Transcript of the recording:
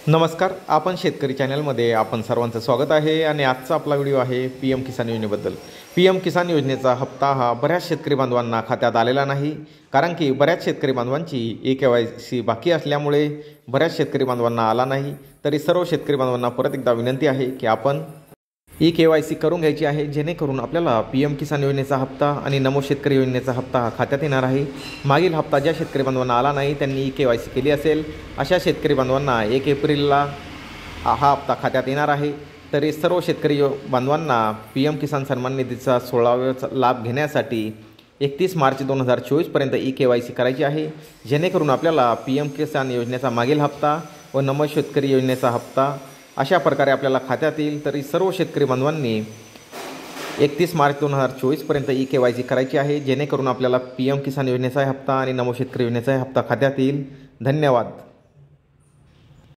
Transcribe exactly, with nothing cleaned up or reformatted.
नमस्कार, आपण शेतकरी चॅनलमध्ये आपण सर्वांचं स्वागत आहे आणि आजचा आपला व्हिडिओ आहे पी एम किसान योजनेबद्दल। पी एम किसान योजनेचा हप्ता हा बऱ्याच शेतकरी बांधवांना खात्यात आलेला नाही, कारण की बऱ्याच शेतकरी बांधवांची ई के वाय सी बाकी असल्यामुळे बऱ्याच शेतकरी बांधवांना आला नाही। तरी सर्व शेतकरी बांधवांना परत एकदा विनंती आहे की आपण ई के वाय सी करून घ्यायची आहे, जेणेकरून आपल्याला पी एम किसान योजनेचा हप्ता आणि नमो शेतकरी योजनेचा हप्ता खात्यात येणार आहे। मागील हप्ता ज्या शेतकरी बांधवांना आला नाही त्यांनी ई के वाय सी केली असेल अशा शेतकरी बांधवांना एक एप्रिलला हा हप्ता खात्यात येणार आहे। तरी सर्व शेतकरी बांधवांना पी एम किसान सन्मान निधीचा सोळाव्या लाभ घेण्यासाठी एकतीस मार्च दोन हजार चोवीसपर्यंत ई के वाय सी करायची आहे, जेणेकरून आपल्याला पी एम किसान योजनेचा मागील हप्ता व नमो शेतकरी योजनेचा हप्ता अशा प्रकारे आपल्याला खात्यात येईल। तरी सर्व शेतकरी बांधवांनी एकतीस मार्च दोन हजार चोवीसपर्यंत ई के वाय सी करायची आहे, जेणेकरून आपल्याला पी एम किसान योजनेचा हप्ता आणि नमो शेतकरी योजनेचा हप्ता खात्यात येईल। धन्यवाद।